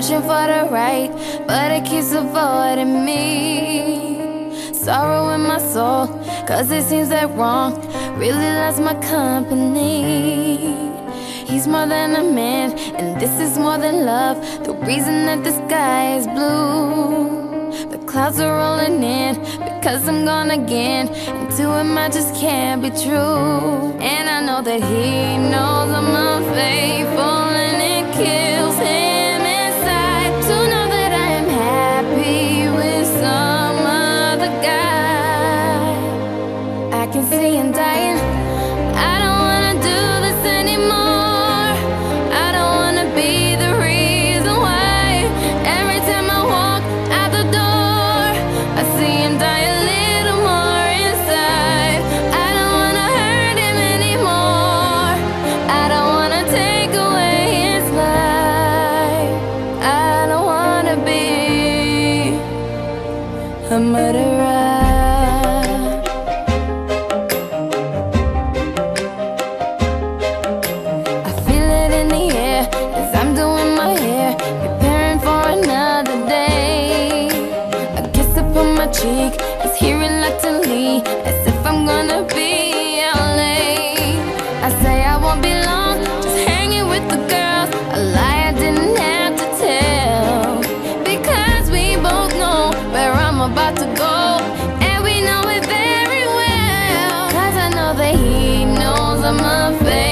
searching for the right, but it keeps avoiding me. Sorrow in my soul, cause it seems that wrong really loves my company. He's more than a man, and this is more than love. The reason that the sky is blue, the clouds are rolling in, because I'm gone again, and to him I just can't be true. And I know that he knows I'm unfaithful, and it kills him inside to know that I am happy with some other guy. I can see him dying. I don't wanna do this anymore. I don't wanna be the reason why every time I walk out the door I see him die a little more inside. I don't wanna hurt him anymore. I don't wanna take away his life. I don't wanna be a murderer. Cheek is here reluctantly, as if I'm gonna be out late. I say I won't be long, just hanging with the girls, a lie I didn't have to tell, because we both know where I'm about to go, and we know it very well. Cause I know that he knows I'm unfair.